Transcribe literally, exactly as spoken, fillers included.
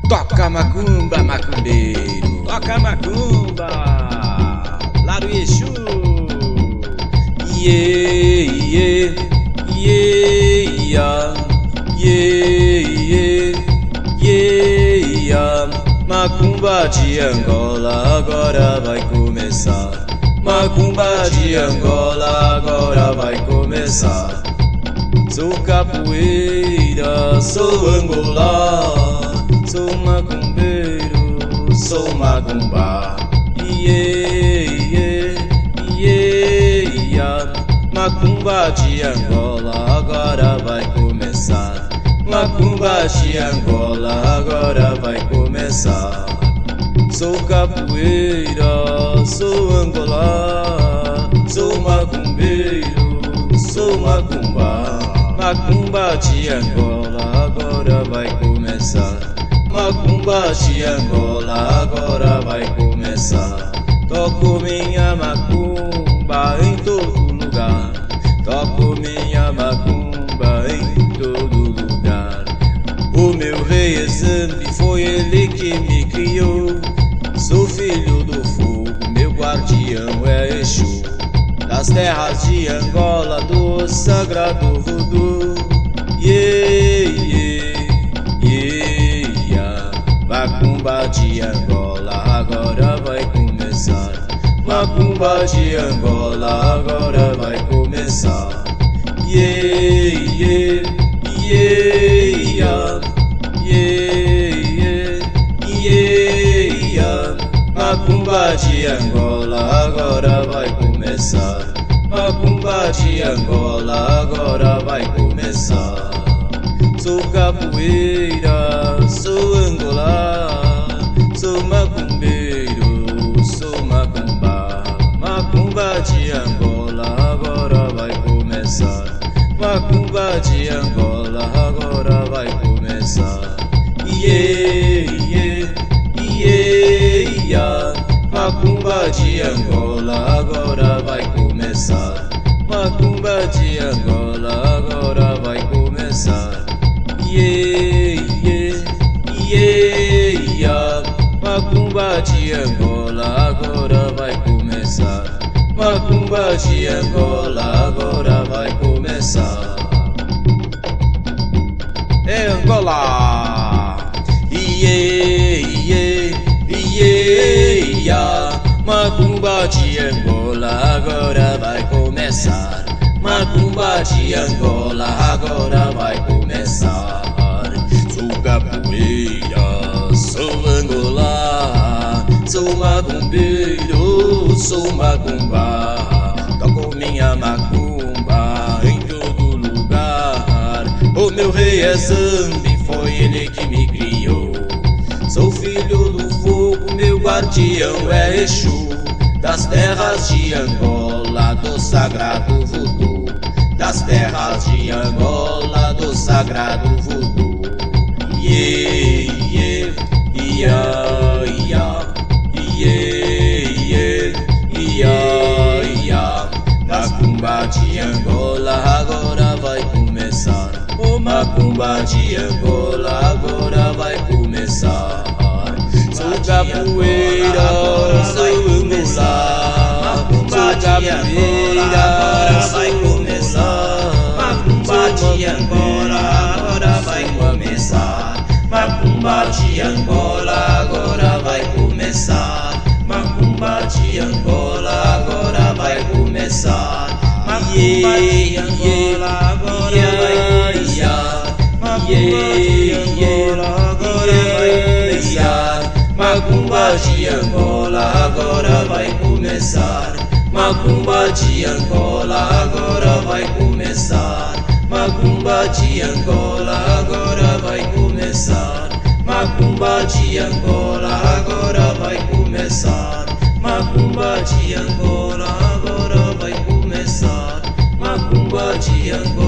Toca macumba, macumbeiro. Toca macumba, lá do Exu. Iê, iê, iê, ia, iê, iê, iê, ia. Macumba de Angola agora vai começar. Macumba de Angola agora vai começar. Sou capoeira, sou Angola, sou macumbeiro, sou macumba. Iê, iê, iê, ia. Macumba de Angola agora vai começar. Macumba de Angola agora vai começar. Sou capoeira, sou Angola, sou macumbeiro, sou macumba. Macumba de Angola agora vai começar. Macumba de Angola agora vai começar. Toco minha macumba em todo lugar. Toco minha macumba em todo lugar. O meu rei é Zambi, foi ele que me criou. Sou filho do fogo, meu guardião é Exu. Das terras de Angola, do sagrado voodoo. Iê, iê, iê, ia. Macumba de Angola agora vai começar. Macumba de Angola agora vai começar. Iê, iê, iê, ia. Iê, iê, iê, ia. Macumba de Angola agora vai começar. Macumba de Angola agora vai começar. Sou capoeira, sou Angola, sou macumbeiro, sou macumba. Macumba de Angola agora vai começar. Macumba de Angola agora vai começar. Iê, iê, iê, ia. Macumba de Angola agora vai começar. Macumba de Angola agora vai começar. Iê, iê, iê, ia. Macumba de Angola agora vai começar. Macumba de Angola agora vai começar. É Angola. Iê, iê, iê, ia. Macumba de Angola agora vai começar. Macumba de Angola agora vai começar. Sou capoeira, sou Angola, sou macumbeiro, sou macumba. Toco minha macumba em todo lugar. O meu rei é Zambi, foi ele que me criou. Sou filho do fogo, meu guardião é Exu. Das terras de Angola, do sagrado voodoo. Das terras de Angola, do sagrado voodoo. Iê, iê, ia, ia. Iê, iê, ia, ia. Macumba de Angola agora vai começar. O macumba de Angola agora vai começar. Sou capoeira, sou Angola, sou capoeira, agora vai começar. Macumba de Angola agora vai começar. Macumba de Angola agora vai começar. Macumba de Angola agora vai começar. Macumba de Angola agora vai começar. Macumba de Angola agora vai começar. Macumba de Angola agora vai começar. Macumba de Angola agora vai começar. Macumba de Angola agora vai começar. Macumba de Angola agora vai começar. Macumba de Angola agora vai começar. Macumba de Angola